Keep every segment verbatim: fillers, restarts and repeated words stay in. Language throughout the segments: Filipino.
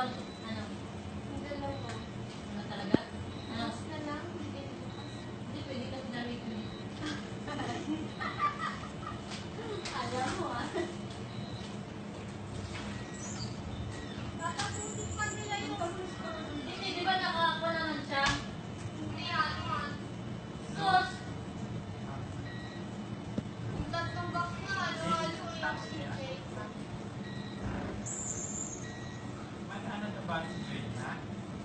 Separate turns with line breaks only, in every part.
dalawang, ano?
Dalawa.
Ano talaga? Ano?
Mas na lang.
Hindi, pwede kasi namin yun.
Alam mo ah. Tatapusin pa nila yung
Hindi, di ba nakakuha naman siya?
hindi ano ah.
Sus!
Yung tatlong box na halo-halo yung C J.
Ano na ba si Jay, ha?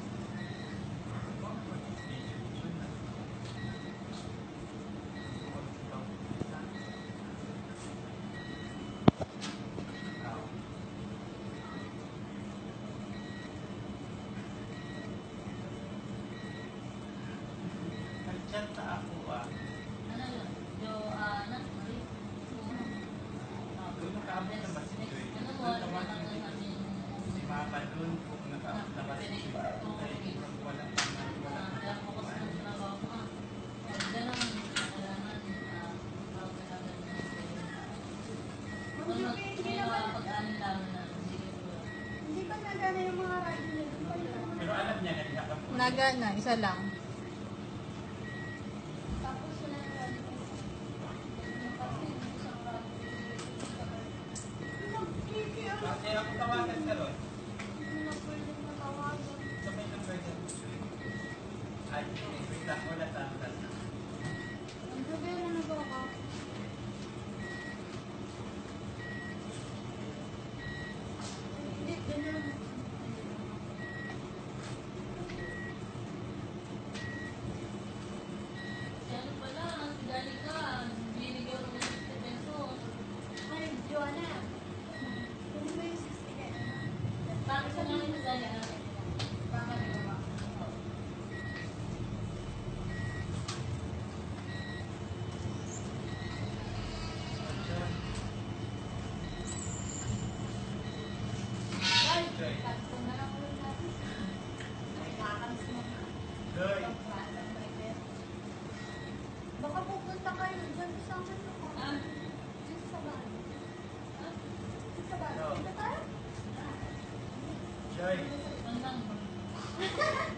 Nag-chat na ako ah.
Ano yun? Jo, ah, ano? Marie?
Doon nakaabot na ba si Joy?
Ano mo?
Doon
Ano
naman
naman
si
namin?
si Mama doon kung nakaabot na ba si Joy. Ay, wala pa na, wala pa
Kaya
na.
focus na sa trabaho ko. Ah, ganun. Kailangan, ah, bago kailangan na Kung mag- may makapag-ano lang na, sige po.
Hindi ba nagana yung mga radyo nila? Hindi ba nila?
Pero alam niya na nilakap ko.
Nagana, isa lang.
Tapos sila na radyo. Kasi yung isang radyo. Nag-kiki ako.
Kasi ako tawagan ka ron.
Hindi na pwede matawagan.
Sabay ng pwede. Ay, wait lang, wala sa akin.
Ang gabi na nagawa. Hindi, ganyan.
Si ano pala, si Danica, binigyan ko ng fifty pesos.
Ay, Joanna. Kunin mo yung sixty ka na.
Bakit sa namin sa Danica?
Baka di ba? Ay, tatlo na lang ulit natin. Ay, nakakamiss mo na.
Joy.
Baka pupunta kayo dyan sa akin ako.
Ah,
Dyan sa bahay.
ah,
Dyan sa bahay.
Oo.
Dito tayo?
Joy.
hanggang